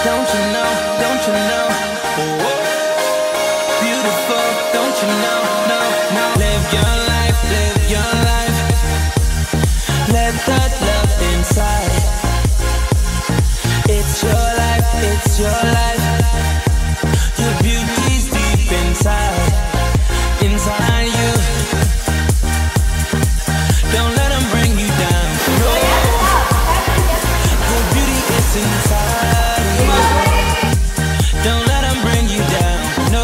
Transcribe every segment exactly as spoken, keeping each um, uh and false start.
don't you know, don't you know? Oh, beautiful, don't you know, no, no. Live your life, live your life. Let that love inside. It's your life, it's your life. Your beauty's deep inside, inside you. Don't let them bring you down, no. Your beauty is inside you. Don't let them bring you down, no.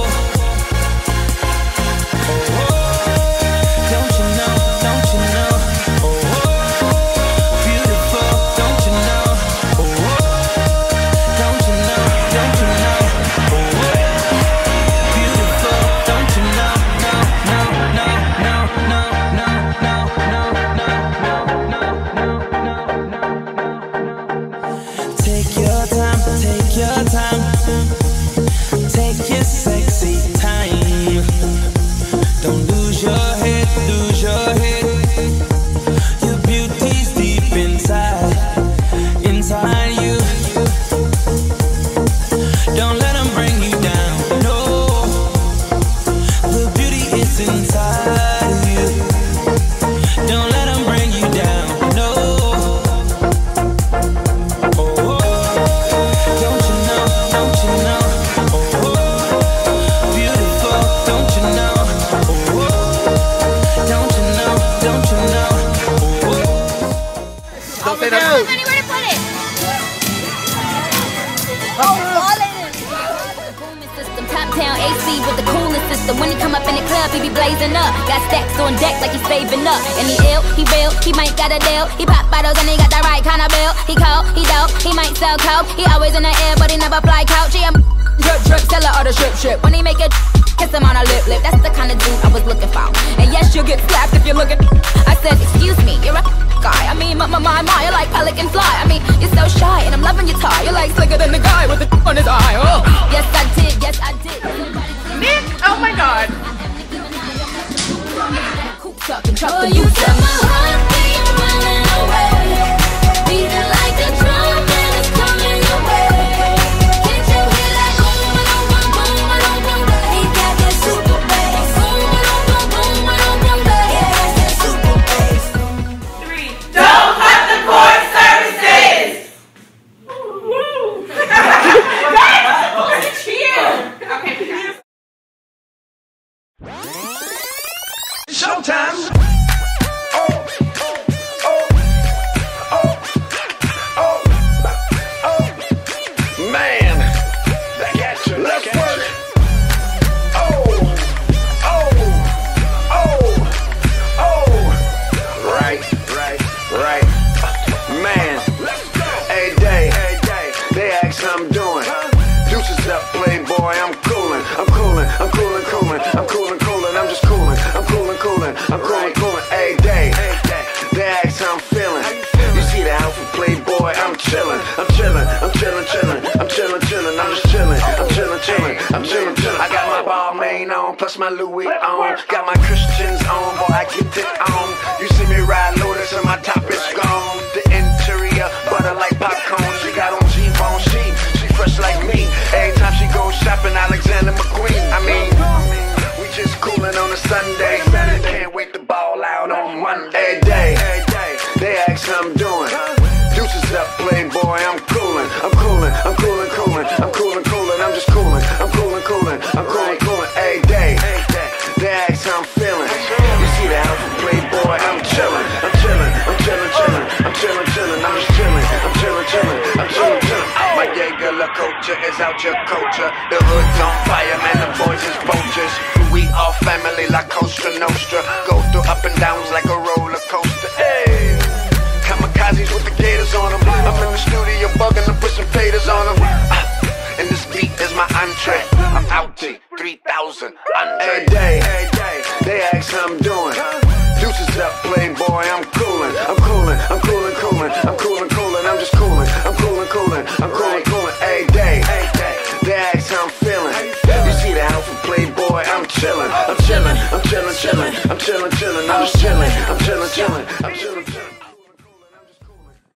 Oh, don't you know, don't you know? Oh, beautiful, don't you know? Oh, don't you know, don't you know? Oh, beautiful, don't you know? No, no, no, no, no, no, no, no, no, no, no, no, no, no. Take your time, take your time. Take your sexy time. Don't lose your head, lose your head. Your beauty's deep inside, inside you. Don't let them bring you down, no. The beauty is inside you. Don't let them bring you down, no. Oh, don't you know, don't you know? Oh, beautiful, don't you know? Oh, don't you know, don't you know? Oh, Don't say that. Anywhere to put it. Oh, booming system, top town A C with the coolest system. When he come up in the club, he be blazing up. Got stacks on deck like he's saving up. And he ill, he real, he might got a deal. He pop bottles and he got the right kind of bill. He cold, he dope, he might sell coke. He always in the air, but he never fly couch. He a drip drip, seller or the strip strip. When he make it, kiss him on a lip lip. That's the kind of dude I was looking for. And yes, you'll get slapped if you look at. I said, excuse me, you're a guy. I mean, my my my my, you're like pelican fly. I mean, you're so shy, and I'm loving your tie. You're like slicker than the guy with the on his eye. Oh, yes I did, yes I did. Nick, oh my God. Oh, you set my heart beat running away, beating like a drum and it's coming your way. Can't you hear that boom, boom, boom, boom, boom, boom, boom? He got that super bass. Boom, boom, boom, boom, boom, boom, boom. He has that super bass. Three. Don't cut the cord services. That's cute. Okay. showtime. Playboy, I'm coolin', I'm coolin', I'm coolin', coolin', I'm coolin', coolin', I'm just coolin', I'm coolin', coolin', I'm coolin', coolin', a day. They ask how I'm feelin'. You see the outfit, Playboy, I'm chillin', I'm chillin', I'm chillin', chillin', I'm chillin', chillin', I'm just chillin', I'm chillin', chillin', I'm chillin', chillin'. I got my Balmain on, plus my Louis on, got my Christians on, boy, I get it on. You see me ride Lotus and my top is gone. The interior, butter like popcorn. She got on G-bone, she, she fresh like me. Every time she goes shopping, Alexander McQueen. I mean, we just coolin' on a Sunday. Can't wait to ball out on Monday. Day, they ask how I'm doing. Deuces up, Playboy, I'm coolin', I'm coolin', I'm coolin', coolin', I'm coolin', coolin', I'm just coolin', I'm coolin', coolin', I'm coolin', coolin', a day. They ask how I'm feelin'. You see the outfit, Playboy, I'm chillin', I'm chillin', I'm chillin', chillin', I'm chillin', chillin', I'm just chillin', I'm chillin', chillin', I'm chillin', chillin'. My Jaeger La Culture is out your culture. The hood's on fire, man, the boys is vultures. We all family like Costa Nostra. Go through up and downs like a roller coaster. Hey, kamikazes with the gators on them. I'm in the studio bugging to put some taters on them. Uh, and this beat is my entree. I'm out to three thousand every day. They ask how I'm doing. Deuces up, Playboy, I'm coolin', I'm coolin', I'm coolin', coolin', I'm coolin', coolin', I'm just coolin', I'm coolin', coolin', I'm coolin', coolin', a day. They ask how I'm feelin'. You see the outfit, Playboy, I'm chillin', I'm chillin', I'm chillin', chillin', I'm chillin', chillin', I'm just chillin', I'm chillin', chillin', I'm chillin'.